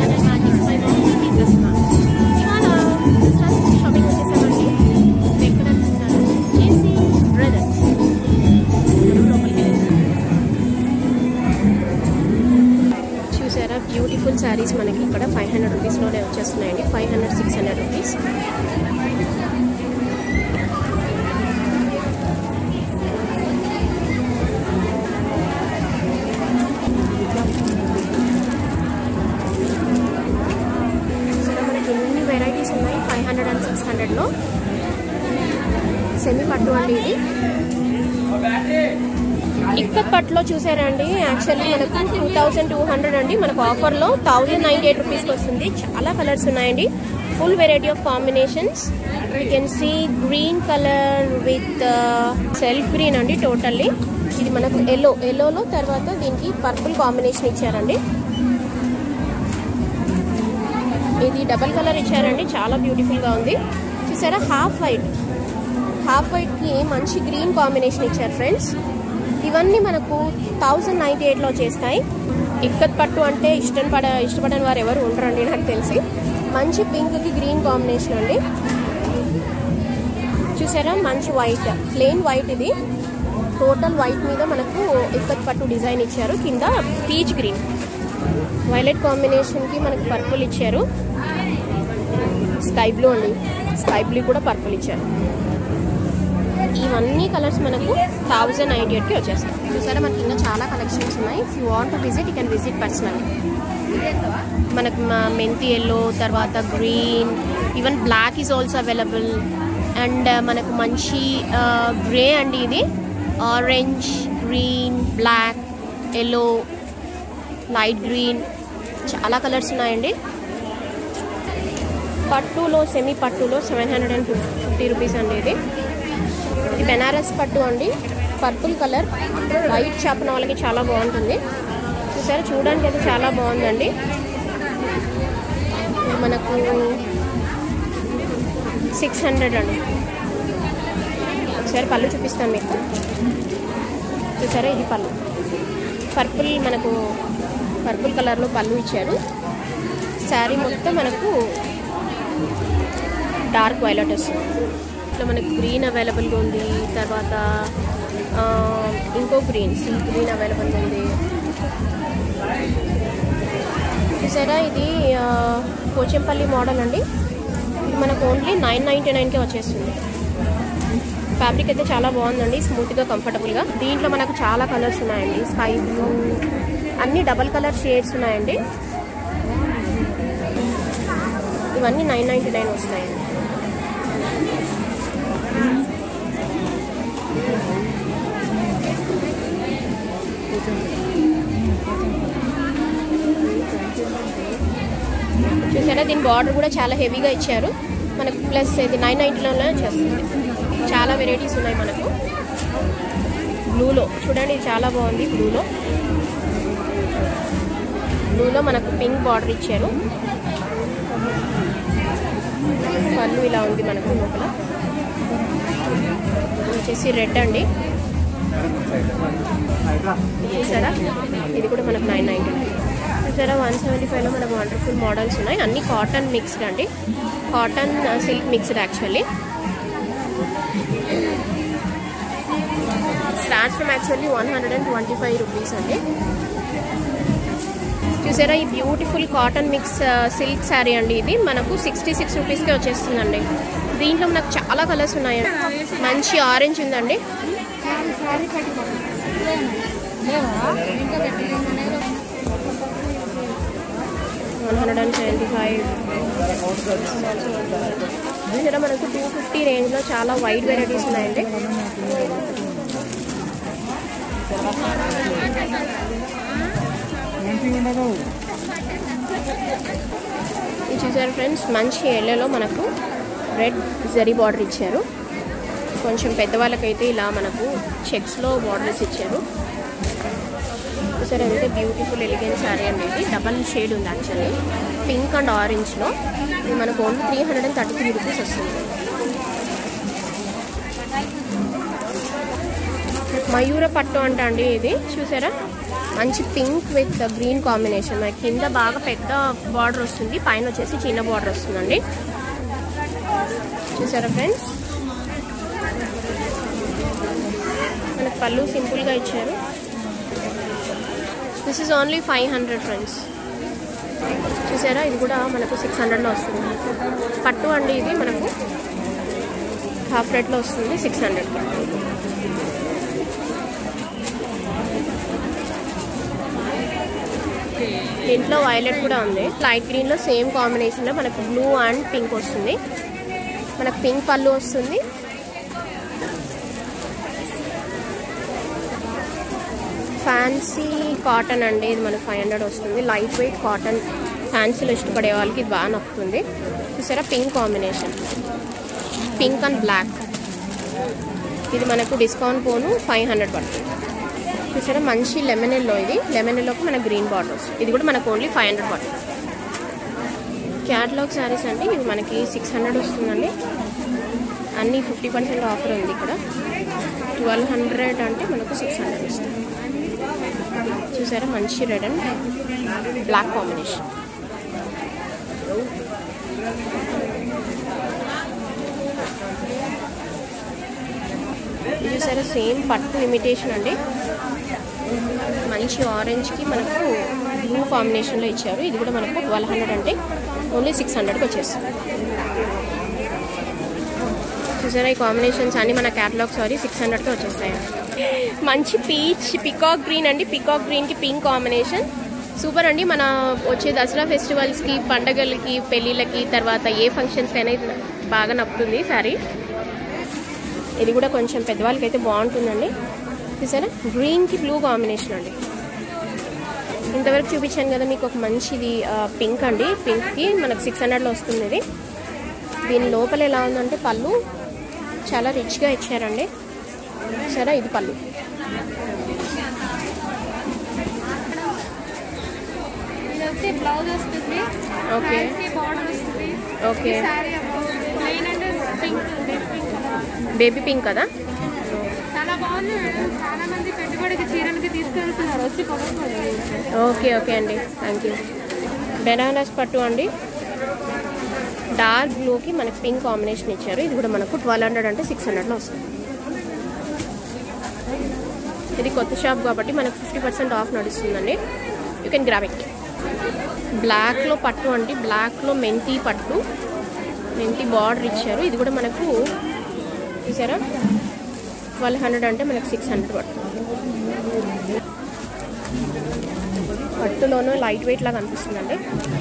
Shopping వచ్చేసామండి. ఎక్కడ చేసి బ్రదర్స్ చూసారా, బ్యూటిఫుల్ శారీస్ మనకి ఇక్కడ 500 రూపీస్లోనే వచ్చేస్తున్నాయండి. 500-600 రూపీస్. వెరైటీస్ ఉన్నాయి 500 and 600లో. సెమీ పట్టు అండి ఇది. ఇక్కత్ పట్టులో చూసారండి, యాక్చువల్లీ మనకు 2200 అండి. మనకు ఆఫర్లో 1098 రూపీస్కి వస్తుంది. చాలా కలర్స్ ఉన్నాయండి. Full variety of combinations. You can see green colour with self green అండి టోటల్లీ. ఇది మనకు ఎల్లోలో తర్వాత దీనికి పర్పుల్ కాంబినేషన్ ఇచ్చారండి. ఇది డబల్ కలర్ ఇచ్చారండి, చాలా బ్యూటిఫుల్గా ఉంది. చూసారా, హాఫ్ వైట్కి మంచి గ్రీన్ కాంబినేషన్ ఇచ్చారు ఫ్రెండ్స్. ఇవన్నీ మనకు 1098లో వచ్చేస్తాయి. ఇక్కత్ పట్టు అంటే ఇష్టపడని వారు ఎవరు ఉండరండి నాకు తెలిసి. మంచి పింక్కి గ్రీన్ కాంబినేషన్ అండి. చూసారా, మంచి వైట్, ప్లెయిన్ వైట్. ఇది టోటల్ వైట్ మీద మనకు ఇక్కత్ పట్టు డిజైన్ ఇచ్చారు. కింద పీచ్ గ్రీన్, వైలెట్ కాంబినేషన్కి మనకు పర్పుల్ ఇచ్చారు. స్కై బ్లూ అండి, స్కై బ్లూ కూడా పర్పుల్ ఇచ్చారు. ఇవన్నీ కలర్స్ మనకు 1098కి వచ్చేస్తాయి. చూసారా, మనకి ఇంకా చాలా కలెక్షన్స్ ఉన్నాయి. If you want to visit you can visit personal. మనకు మెంతి ఎల్లో, తర్వాత green, even black is also available. And మనకు మంచి గ్రే అండి, ఇది orange, green, black, yellow, light green, చాలా కలర్స్ ఉన్నాయండి. పట్టులో సెమీ పట్టులో 750 రూపీస్ అండి. ఇది బెనారస్ పట్టు అండి, పర్పుల్ కలర్, వైట్ చాపన వాళ్ళకి చాలా బాగుంటుంది. చూసారా, చూడడానికి అయితే చాలా బాగుందండి. మనకు 600 అండి. ఒకసారి పళ్ళు చూపిస్తాను మీకు. చూసారా, ఇది పళ్ళు పర్పుల్, మనకు పర్పుల్ కలర్లో పళ్ళు ఇచ్చారు. శారీ మొత్తం మనకు డార్క్ వైలెట్ వస్తుంది. ఇట్లా మనకు గ్రీన్ అవైలబుల్గా ఉంది. తర్వాత ఇంకో గ్రీన్, సీ గ్రీన్ అవైలబుల్గా ఉంది. చూసారా, ఇది పోచంపల్లి మోడల్ అండి. ఇది మనకు ఓన్లీ 999కే వచ్చేస్తుంది. ఫ్యాబ్రిక్ అయితే చాలా బాగుందండి, స్మూత్గా, కంఫర్టబుల్గా. దీంట్లో మనకు చాలా కలర్స్ ఉన్నాయండి. స్కై బ్లూ, అన్ని డబల్ కలర్ షేడ్స్ ఉన్నాయండి. ఇవన్నీ 999 వస్తాయండి. చూసారా, దీని బార్డర్ కూడా చాలా హెవీగా ఇచ్చారు మనకు. ప్లస్ ఇది 999లోనే వచ్చేస్తుంది. చాలా వెరైటీస్ ఉన్నాయి మనకు. బ్లూలో చూడండి, ఇది చాలా బాగుంది. బ్లూలో మనకు పింక్ బార్డర్ ఇచ్చారు. పళ్ళు ఇలా ఉంది మనకు. లోపల వచ్చేసి రెడ్ అండి. చూసారా, ఇది కూడా మనకు 999. చూసారా, 175లో మనకు వండర్ఫుల్ మోడల్స్ ఉన్నాయి. అన్ని కాటన్ మిక్స్డ్ అండి, cotton silk mixed. Actually starts from actually 125 rupees అండి. చూసారా, ఈ beautiful cotton mix silk sari అండి. ఇది మనకు 66 రూపీస్కే వచ్చేస్తుందండి. దీంట్లో మనకు చాలా కలర్స్ ఉన్నాయి. మంచి ఆరెంజ్ ఉందండి. 175. చూసారా, మనకు 250 రేంజ్లో చాలా వైడ్ వెరైటీస్ ఉన్నాయండి. ఇది చూసారు ఫ్రెండ్స్, మంచి ఎల్లోలో మనకు రెడ్ జరీ బార్డర్ ఇచ్చారు. కొంచెం పెద్దవాళ్ళకైతే ఇలా మనకు చెక్స్లో బార్డర్స్ ఇచ్చారు. చూసారు, ఎంత బ్యూటిఫుల్ ఎలిగెంట్ శారీ అండి. ఇది డబల్ షేడ్ ఉంది యాక్చువల్లీ, పింక్ అండ్ ఆరెంజ్లో. ఇది మనకు ఓన్లీ 333 రూపీస్ వస్తుంది. మయూర పట్టు అంట అండి ఇది. చూసారా, మంచి పింక్ విత్ గ్రీన్ కాంబినేషన్. మనకి కింద బాగా పెద్ద బార్డర్ వస్తుంది, పైన వచ్చేసి చిన్న బార్డర్ వస్తుందండి. చూసారా ఫ్రెండ్స్, మనకు పళ్ళు సింపుల్గా ఇచ్చారు. This is only 500 friends. చూసారా, ఇది కూడా మనకు 600లో వస్తుంది. పట్టు అండి, ఇది మనకు హాఫ్ రేట్లో వస్తుంది 600. దీంట్లో వైలెట్ కూడా ఉంది. లైట్ గ్రీన్లో సేమ్ కాంబినేషన్లో మనకు బ్లూ అండ్ పింక్ వస్తుంది. మనకు పింక్ పళ్ళు వస్తుంది. ఫ్యాన్సీ కాటన్ అండి, ఇది మనకు 500 వస్తుంది. లైట్ వెయిట్ కాటన్, ఫ్యాన్సీలో ఇష్టపడే వాళ్ళకి ఇది బాగా నప్పుతుంది. చూసారా, pink combination, pink and black. ఇది మనకు డిస్కౌంట్ పోను 500 పడుతుంది. చూసారా, మంచి లెమన్ ఎల్లో. ఇది లెమన్ ఎల్లోకి మనకు గ్రీన్ బార్డర్స్. ఇది కూడా మనకు ఓన్లీ 500 పడుతుంది. క్యాటలాగ్ శారీస్ అండి, ఇది మనకి 600 వస్తుందండి. అన్నీ 50% ఆఫర్ ఉంది ఇక్కడ. 1200 అంటే మనకు 600 వస్తుంది. చూసారా, మంచి రెడ్ అండ్ బ్లాక్ కాంబినేషన్. చూసారా, సేమ్ పట్టు ఇమిటేషన్ అండి. మంచి ఆరెంజ్కి మనకు బ్లూ కాంబినేషన్లో ఇచ్చారు. ఇది కూడా మనకు 1200 అంటే ఓన్లీ 600కి వచ్చేస్తుంది. చూసారా, ఈ కాంబినేషన్స్ అన్ని మన క్యాటలాగ్ సారీ 600కి వచ్చేస్తాయి. మంచి పీచ్ పికాక్ గ్రీన్ అండి, పికాక్ గ్రీన్కి పింక్ కాంబినేషన్ సూపర్ అండి. మన వచ్చే దసరా ఫెస్టివల్స్కి, పండగలకి, పెళ్ళిళ్ళకి, తర్వాత ఏ ఫంక్షన్స్కి అయినా బాగా నప్పుతుంది సారీ. ఇది కూడా కొంచెం పెద్దవాళ్ళకి అయితే బాగుంటుందండి. చూసారా, గ్రీన్కి బ్లూ కాంబినేషన్ అండి. ఇంతవరకు చూపించాను కదా మీకు ఒక మంచిది పింక్ అండి. పింక్కి మనకు 600లో వస్తుంది. ఇది దీని లోపల ఎలా ఉందంటే పళ్ళు చాలా రిచ్గా ఇచ్చారండి. సరే, ఇది పళ్ళు. బ్లౌజ్ వస్తుంది. ఓకే ఓకే, బేబీ పింక్ కదా, చాలా బాగుంది మేడం. చాలా మంది పెట్టుబడికి చీరలకి తీసుకెళ్తున్నారు, వచ్చి కొనుక్కోండి. ఓకే ఓకే అండి, థ్యాంక్ యూ. బెనారస్ పట్టు అండి, డార్క్ బ్లూకి మనకి పింక్ కాంబినేషన్ ఇచ్చారు. ఇది కూడా మనకు 1200 అంటే 600లో వస్తుంది. ఇది కొత్త షాప్ కాబట్టి మనకు 50% ఆఫ్ నడుస్తుందండి. You can grab it. బ్లాక్లో పట్టు అండి, బ్లాక్లో మెంతి పట్టు, మెంతి బార్డర్ ఇచ్చారు. ఇది కూడా మనకు చూసారా 1200 అంటే మనకు 600 పడుతుంది. పట్టులోనూ లైట్ వెయిట్ లాగా అనిపిస్తుందండి.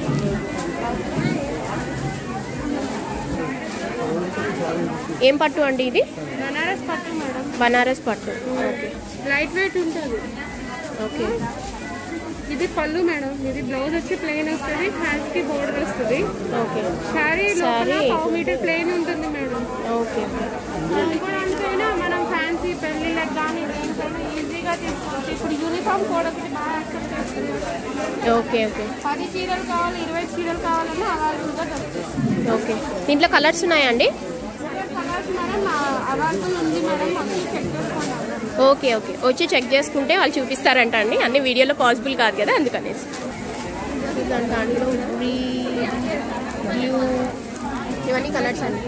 ఏం పట్టు అండి ఇది? బనారస్ పట్టు మేడం. బనారస్ పట్టు, ఓకే. లైట్ వెయిట్ ఉంటుంది. ఓకే, ఇది పళ్ళు మేడం. ఇది బ్లౌజ్ వచ్చి ప్లెయిన్ వస్తుంది, హ్యాండ్స్ కి బోర్డర్ వస్తుంది. ఓకే, శారీ 1/2 మీటర్ ప్లెయిన్ ఉంటుంది మేడం. ఓకే. అనుకోవడానికైనా మనం ఫ్యాన్సీ పెళ్లిళ్ళకి కానీ దేనికైనా ఈజీగా తీసుకోవచ్చు. ఇప్పుడు యూనిఫామ్ కూడా ఒకటి బాగా యాక్సెప్ట్ చేస్తుంది. ఓకే ఓకే, 10 చీరలు కావాలి, 20 చీరలు కావాలన్నా అవైలబుల్గా దొరుకుతుంది. ఓకే. దీంట్లో కలర్స్ ఉన్నాయా అండి? కలర్స్ మేడం అవైలబుల్ ఉంది మేడం. అన్నీ చెక్ చేసుకున్నాం. ఓకే ఓకే, వచ్చి చెక్ చేసుకుంటే వాళ్ళు చూపిస్తారంట అండి. అన్ని వీడియోలో పాసిబుల్ కాదు కదా, అందుకనేసి. దాంట్లో గ్రీన్, బ్లూ, ఇవన్నీ కలర్స్ అండి.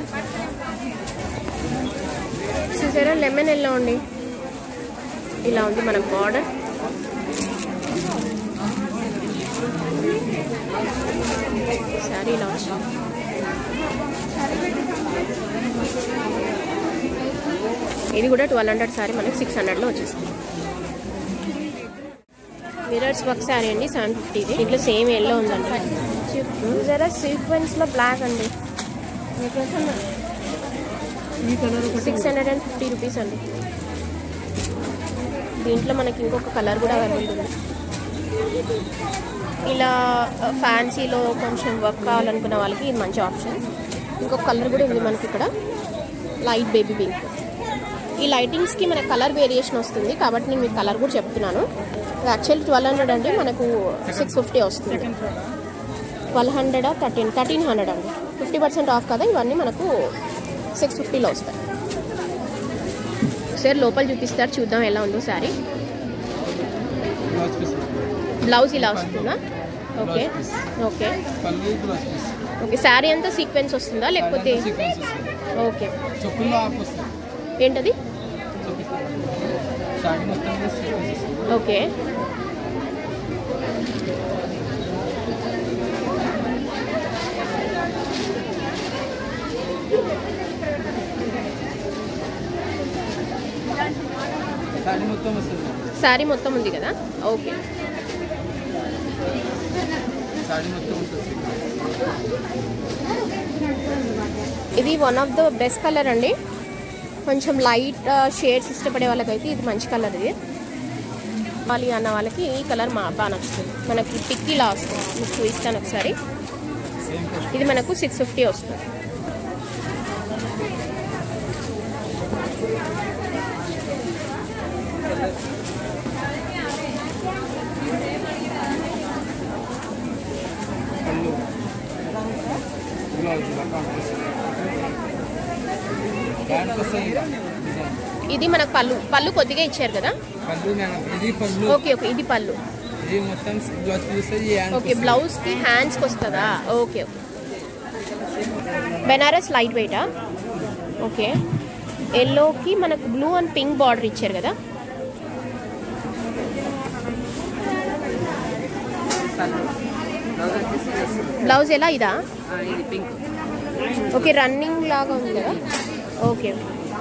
చూసారా, లెమన్ ఎల్లో అండి, ఇలా ఉంది మనకు బార్డర్. సారీ ఇలా వచ్చింది. ఇది కూడా 1200 సారీ మనకి 600లో వచ్చేస్తుంది. మిరర్స్ వర్క్ సారీ అండి, 750. దీంట్లో సేమ్ ఎల్లో ఉందండి. జరా సీక్వెన్స్లో బ్లాక్ అండి, 650 రూపీస్ అండి. దీంట్లో మనకి ఇంకొక కలర్ కూడా అవైలబుల్ ఉంది. ఇలా ఫ్యాన్సీలో కొంచెం వర్క్ కావాలనుకున్న వాళ్ళకి ఇది మంచి ఆప్షన్. ఇంకొక కలర్ కూడా ఉంది మనకి ఇక్కడ, లైట్ బేబీ పింక్. ఈ లైటింగ్స్కి మనకు కలర్ వేరియేషన్ వస్తుంది కాబట్టి నేను మీకు కలర్ కూడా చెప్తున్నాను. యాక్చువల్లీ 1200 అండి, మనకు 650 వస్తుంది. 1200 1300 అండి, 50% ఆఫ్ కదా. ఇవన్నీ మనకు 650లో వస్తాయి. ఒకసారి లోపల చూపిస్తారు, చూద్దాం ఎలా ఉందో శారీ. బ్లౌజ్ ఇలా వస్తుందా? Okay okay okay. శారీ అంతా సీక్వెన్స్ వస్తుందా లేకపోతే? ఓకే. ఏంటది? ఓకే. శారీ మొత్తం ఉంది కదా? ఓకే. ఇది one of the best colour అండి. కొంచెం లైట్ షేడ్స్ ఇష్టపడే వాళ్ళకైతే ఇది మంచి కలర్. ఇది వాలి అన్న వాళ్ళకి ఈ కలర్ బాగా నచ్చుతుంది. మనకి టిక్కీలా వస్తుంది. మీకు చూపిస్తాను ఒకసారి. ఇది మనకు 650 వస్తుంది. ఇది మనకు పళ్ళు కొద్దిగా ఇచ్చారు కదా? Okay okay. ఇది పళ్ళు. ఓకే. బ్లౌజ్ కి హ్యాండ్స్ కి వస్తుందా? Okay okay. బెనారస్ లైట్ వెయిటా? ఓకే. ఎల్లోకి మనకు బ్లూ అండ్ పింక్ బార్డర్ ఇచ్చారు కదా? బ్లౌజ్ ఎలా? ఇదా? ఓకే. రన్నింగ్ లాగా ఉంది కదా? ఓకే.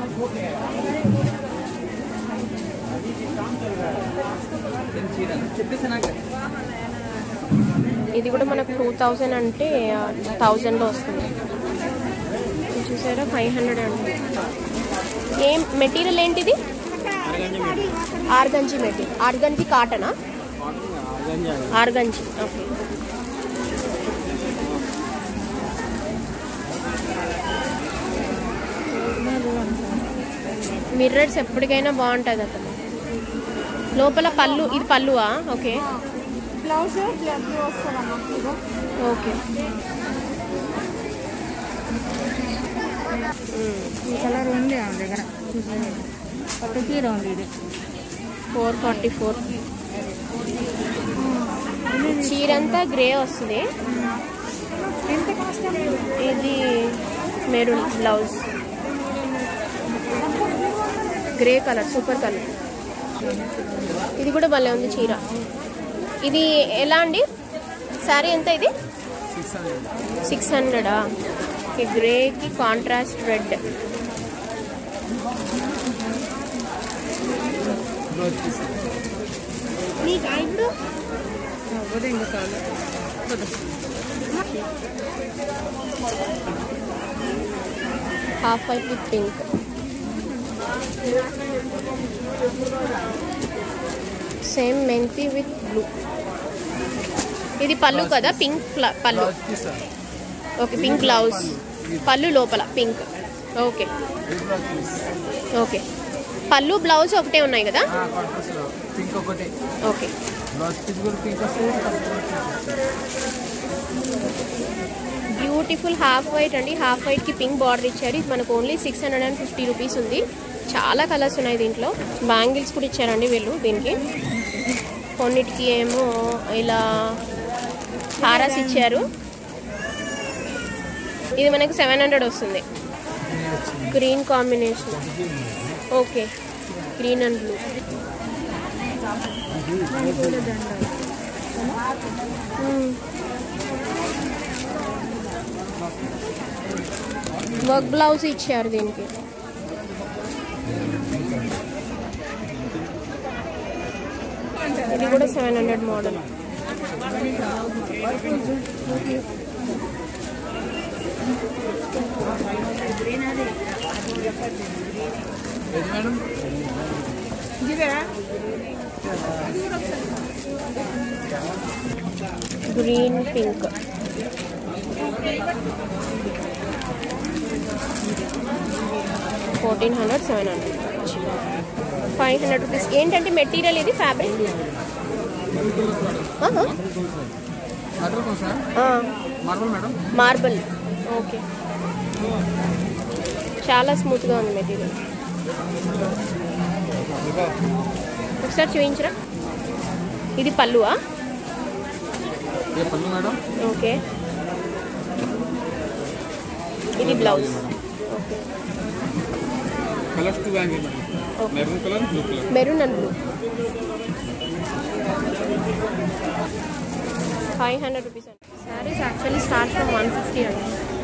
ఇది కూడా మనకు 2000 అంటే 1000లో వస్తుంది. చూసారా? 500 అండి. ఏం మెటీరియల్ ఏంటిది? Organza material. ఆర్గంజీ కాటనా? ఆర్గంజీ. ఓకే. మిర్రర్స్ ఎప్పటికైనా బాగుంటుంది అక్కడ. లోపల పళ్ళు. ఇది పళ్ళువా? ఓకే. Blouse okay. ఈ కలర్ ఉంది ఆ దగ్గర. ఒక చీర ఉంది. ఇది 444. చీర అంతా గ్రే వస్తుంది. ఇది maroon blouse, grey colour, super colour. ఇది కూడా భలే ఉంది చీర. ఇది ఎలా అండి? శారీ ఎంత ఇది? 600. గ్రేకి contrast red. Half white with pink. Same మెంతి విత్ బ్లూ. ఇది పళ్ళు కదా? పింక్ పళ్ళు. ఓకే. పింక్ బ్లౌజ్, పళ్ళు లోపల పింక్. Okay okay. పళ్ళు బ్లౌజ్ ఒకటే ఉన్నాయి కదా? ఓకే. బ్యూటిఫుల్ హాఫ్ వైట్ అండి. హాఫ్ వైట్కి పింక్ బార్డర్ ఇచ్చారు. ఇది మనకు ఓన్లీ 650 రూపీస్ ఉంది. చాలా కలర్స్ ఉన్నాయి దీంట్లో. బ్యాంగిల్స్ కూడా ఇచ్చారండి వీళ్ళు దీనికి. కొన్నిటికి ఏమో ఇలా హారాస్ ఇచ్చారు. ఇది మనకు 700 వస్తుంది. Green combination. Okay. Green and blue. Work blouse ఇచ్చారు దీనికి. ఇది కూడా 700 మోడల్. Green pink. $1400, $700, $500. ఏంటంటే మెటీరియల్ ఇది ఫ్యాబ్రిక్ మార్బల్. ఓకే. చాలా స్మూత్గా ఉంది మెటీరియల్. ఒకసారి చూపించరా? ఇది పళ్ళువా? ये पल्लू मैडम, ఓకే ఇది బ్లౌజ్ ఓకే कलर्स 2 आएंगे madam, maroon colour, blue colour. Maroon and blue 500 rupees అండి. శారీస్ యాక్చువల్లీ స్టార్ట్ ఫ్రమ్ 150 అండి.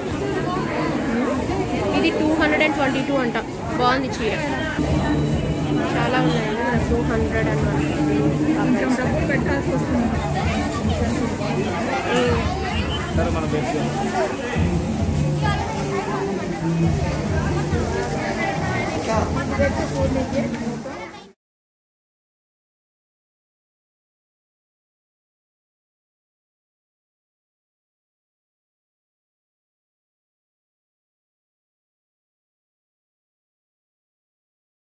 ఇది 222 అంట. బాగుంది చీర, చాలా ఉన్నాయండి. 200 అండ్ డబ్బులు పెట్టాల్సి వస్తుంది. सर మన బేస్ देखो